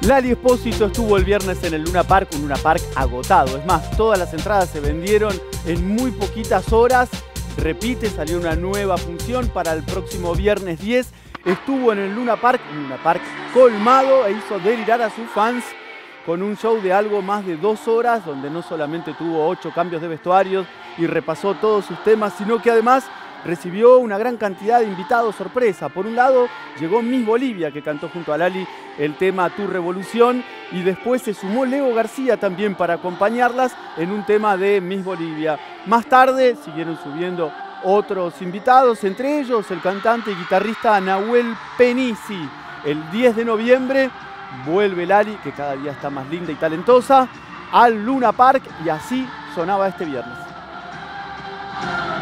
Lali Espósito estuvo el viernes en el Luna Park, un Luna Park agotado. Es más, todas las entradas se vendieron en muy poquitas horas. Repite, salió una nueva función para el próximo viernes 10. Estuvo en el Luna Park, un Luna Park colmado, e hizo delirar a sus fans con un show de algo más de 2 horas, donde no solamente tuvo 8 cambios de vestuarios y repasó todos sus temas, sino que además recibió una gran cantidad de invitados sorpresa. Por un lado, llegó Miss Bolivia, que cantó junto a Lali el tema Tu Revolución, y después se sumó Leo García también para acompañarlas en un tema de Miss Bolivia. Más tarde siguieron subiendo otros invitados, entre ellos el cantante y guitarrista Nahuel Penisi. El 10 de noviembre vuelve Lali, que cada día está más linda y talentosa, al Luna Park, y así sonaba este viernes.